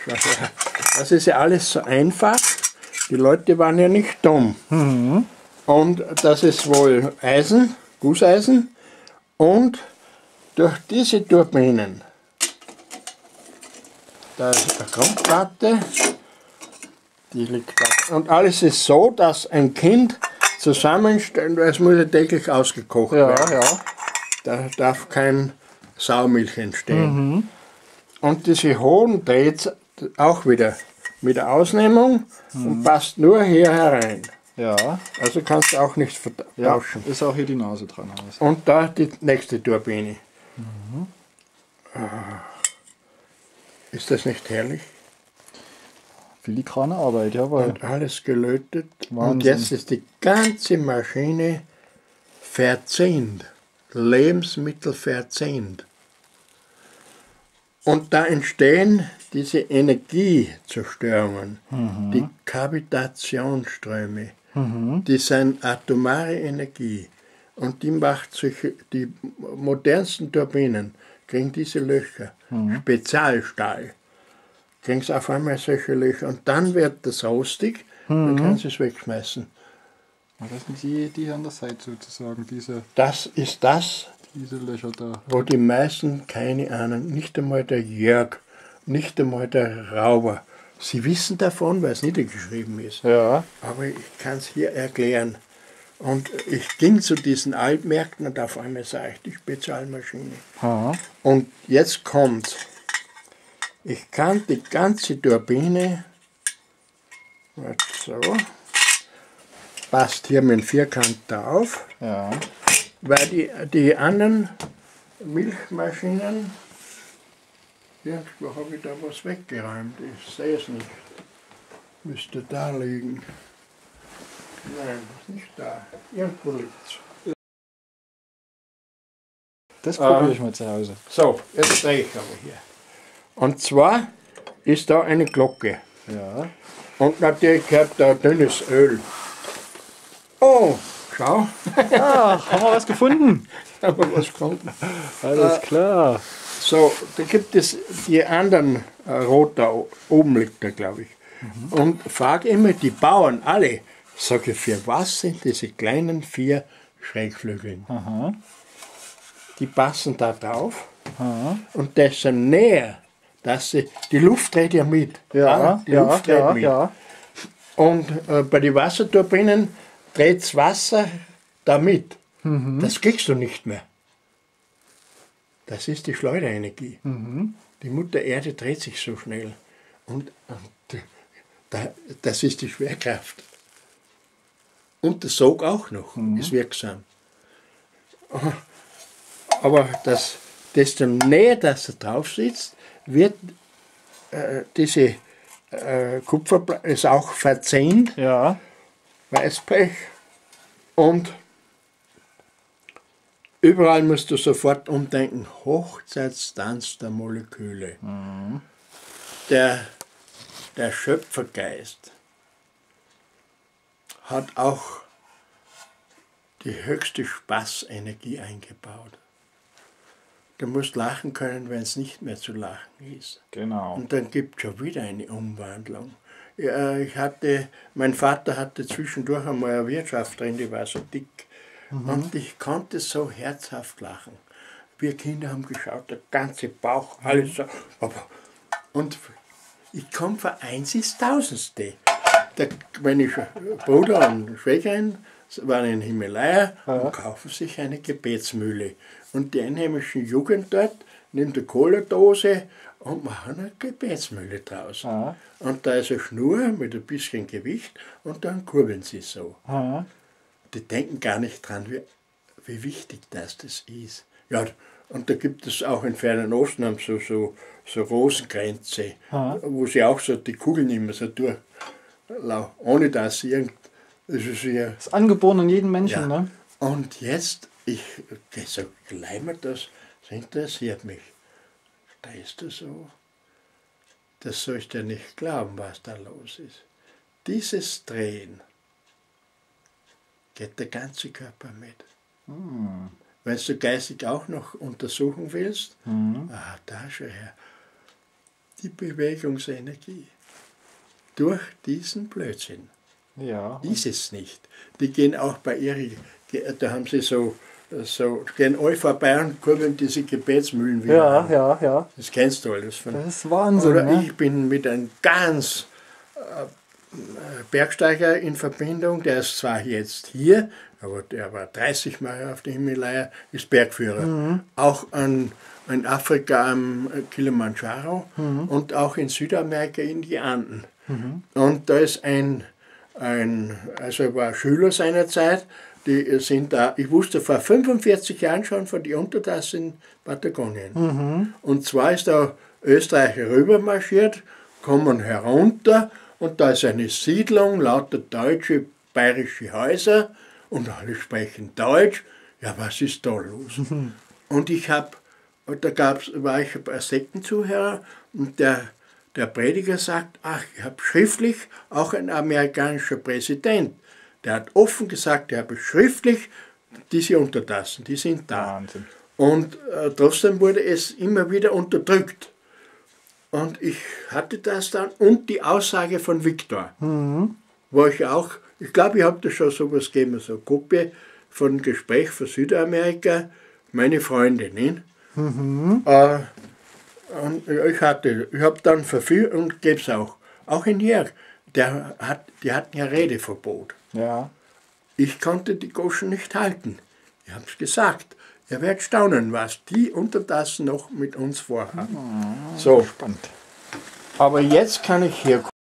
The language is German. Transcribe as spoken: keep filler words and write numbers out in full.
Das ist ja alles so einfach. Die Leute waren ja nicht dumm. Mhm. Und das ist wohl Eisen, Gusseisen. Und durch diese Turbinen, da ist eine Grundplatte, die liegt da. Und alles ist so, dass ein Kind zusammenstellt, es muss ja täglich ausgekocht Ja, werden. ja. Da darf kein Saumilch entstehen. Mhm. Und diese hohen dreht auch wieder mit der Ausnehmung Mhm. und passt nur hier herein. Ja. Also kannst du auch nicht Ja, vertauschen. ist auch hier die Nase dran. Also. Und da die nächste Turbine. Mhm. Ist das nicht herrlich? Filigrane Arbeit, jawohl. Und alles gelötet. Wahnsinn. Und jetzt ist die ganze Maschine verzehnt. Lebensmittel verzehnt. Und da entstehen diese Energiezerstörungen, Mhm. die Kavitationsströme, Mhm. die sind atomare Energie. Und die macht solche, die modernsten Turbinen kriegen diese Löcher, Mhm. Spezialstahl, kriegen sie auf einmal solche Löcher. Und dann wird das rostig, Mhm. dann kann sie es wegschmeißen. Das sind die, die an der Seite sozusagen, diese, Das ist das, diese Löcher da. wo die meisten keine Ahnung, nicht einmal der Jörg, nicht einmal der Rauber. Sie wissen davon, weil es niedergeschrieben ist. Ja. Aber ich kann es hier erklären. Und ich ging zu diesen Altmärkten und auf einmal sah ich die Spezialmaschine. Aha. Und jetzt kommt, ich kann die ganze Turbine, so, passt hier mit dem Vierkant drauf, Ja. weil die, die anderen Milchmaschinen, irgendwo habe ich da was weggeräumt, ich sehe es nicht, müsste da liegen. Nein, ist nicht da, irgendwo liegt es. Das probiere Ähm, ich mal zu Hause. So, jetzt drehe ich aber hier. Und zwar ist da eine Glocke. Ja. Und natürlich gehört da dünnes Öl. Oh, schau, Ach, haben wir was gefunden? haben wir was gefunden. Alles klar. So, da gibt es die anderen äh, Rot da o- oben liegt da, glaube ich. Mhm. Und frage immer die Bauern alle, sage ich, für was sind diese kleinen vier Schrägflügel? Aha. Die passen da drauf. Aha. Und desto näher, dass sie, die Luft dreht ja mit. Ja, die ja, Luft dreht ja, mit. ja. Und äh, bei den Wasserturbinen dreht das Wasser da mit. Mhm. Das kriegst du nicht mehr. Das ist die Schleuderenergie. Mhm. Die Mutter Erde dreht sich so schnell. Und, und da, das ist die Schwerkraft. Und der Sog auch noch, Mhm. ist wirksam. Aber das, desto näher dass er drauf sitzt, wird äh, diese äh, Kupfer ist auch verzehnt, Ja. Weißblech. Und überall musst du sofort umdenken, Hochzeitstanz der Moleküle. Mhm. Der, der Schöpfergeist hat auch die höchste Spaßenergie eingebaut. Du musst lachen können, wenn es nicht mehr zu lachen ist. Genau. Und dann gibt es schon wieder eine Umwandlung. Ja, ich hatte, mein Vater hatte zwischendurch einmal eine Wirtschaft drin, die war so dick. Mhm. Und ich konnte so herzhaft lachen. Wir Kinder haben geschaut, der ganze Bauch, alles so. Aber, und ich komme von eins ins Tausendste. Der, meine Sch- Bruder und Schwägerin waren in Himalaya Ja. und kaufen sich eine Gebetsmühle. Und die einheimischen Jugend dort nimmt eine Cola-Dose und machen eine Gebetsmühle draus. Ja. Und da ist eine Schnur mit ein bisschen Gewicht und dann kurbeln sie so. Aha. Die denken gar nicht dran, wie, wie wichtig das, das ist. Ja, und da gibt es auch in Fernen Osten haben so, so, so Rosenkränze, Aha. wo sie auch so die Kugeln immer so durchlaufen, ohne dass sie irgend. Das ist ja, Das ist angeboren in jedem Menschen, ja. ne? Und jetzt, ich so gleich mal das, das interessiert mich. Stehst du so? Das sollst du ja nicht glauben, was da los ist. Dieses Drehen geht der ganze Körper mit. Mhm. Wenn du geistig auch noch untersuchen willst, Mhm. ah, da schon her. die Bewegungsenergie durch diesen Blödsinn. Ja. Ist es nicht. Die gehen auch bei ihrer, da haben sie so, so gehen alle vorbei und kurbeln diese Gebetsmühlen wieder Ja, an. ja, ja. Das kennst du alles. Von, Das ist Wahnsinn. oder Ne? ich bin mit einem ganz äh, Bergsteiger in Verbindung, der ist zwar jetzt hier, aber der war dreißig Mal auf der Himalaya, ist Bergführer. Mhm. Auch an, in Afrika am Kilimanjaro mhm. und auch in Südamerika in die Anden. Mhm. Und da ist ein, ein, also er war Schüler seiner Zeit, die sind da, ich wusste vor fünfundvierzig Jahren schon von die Untertasse in Patagonien. Mhm. Und zwar ist da Österreicher rübermarschiert, kommen herunter und da ist eine Siedlung, lauter deutsche, bayerische Häuser und alle sprechen Deutsch. Ja, was ist da los? Mhm. Und ich habe, da gab's, war ich ein Sektenzuhörer und der Der Prediger sagt, ach, ich habe schriftlich, auch ein amerikanischer Präsident, der hat offen gesagt, er habe schriftlich diese Untertassen, die sind da. Wahnsinn. Und äh, trotzdem wurde es immer wieder unterdrückt. Und ich hatte das dann und die Aussage von Viktor, mhm. wo ich auch, ich glaube, ich habe da schon sowas gegeben, so eine Kopie von Gespräch von Südamerika, meine Freundin. Mhm. Äh, Und ich hatte, ich habe dann verführt und gebe es auch. Auch in Jörg, der hat, die hatten ja Redeverbot. Ja. Ich konnte die Goschen nicht halten. Ich habe es gesagt. Ihr werdet staunen, was die Untertassen noch mit uns vorhaben. Mhm, so. Spannend. Aber jetzt kann ich hier